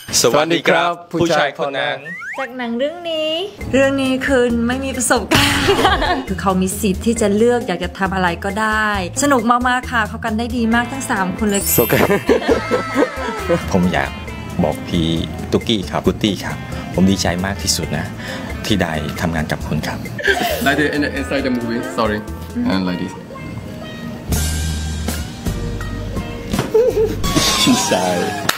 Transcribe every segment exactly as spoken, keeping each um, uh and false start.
สวัสดีครับผู้ชายคนนั้นจากหนังเรื่องนี้เรื่องนี้คือไม่มีประสบการณ์ คือเขามีสิทธิ์ที่จะเลือกอยากจะทำอะไรก็ได้สนุกมากๆค่ะเขากันได้ดีมากทั้งสามคนเลยผมอยากบอกพี่ตุ๊กกี้ครับกุตตี้ครับผมดีใจมากที่สุดนะที่ได้ทำงานกับคุณครับ Like the inside the movie sorry and like this ชิซาย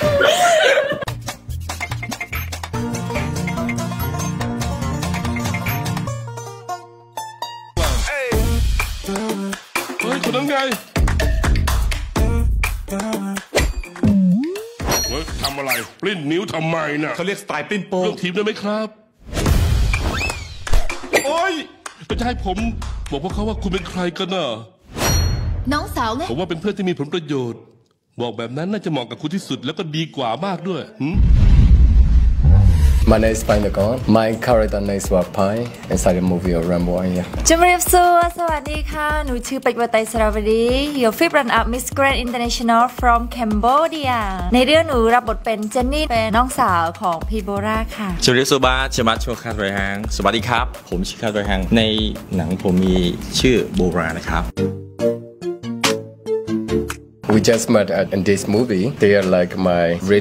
เฮ้ยคนนั้นไงเฮ้ยทำอะไรปลิ้นนิ้วทำไมน่ะเขาเรียกสไตล์ปลิ้นโป้งเรื่องทีมได้ไหมครับโอ้ยก็จะให้ผมบอกพวกเขาว่าคุณเป็นใครกันน่ะน้องสาวไงผมว่าเป็นเพื่อนที่มีผลประโยชน์บอกแบบนั้นน่าจะเหมาะกับคุณที่สุดแล้วก็ดีกว่ามากด้วย My name is Pinagon. My character name is Wapai inside the movie of Rambo. Yeah. จุมเรียบซัวสวัสดีค่ะหนูชื่อเป็กวตัยสระวดี Your fifth runner-up Miss Grand International from Cambodia ในเรื่องหนูรับบทเป็นเจนนี่เป็นน้องสาวของพี่โบราค่ะจุมเรียบซัวบ้าชื่อมัดชัวคาดไรฮังสวัสดีครับผมชื่อคาดไรฮังในหนังผมมีชื่อโบรานะครับ We just met at, in this movie. They are like my really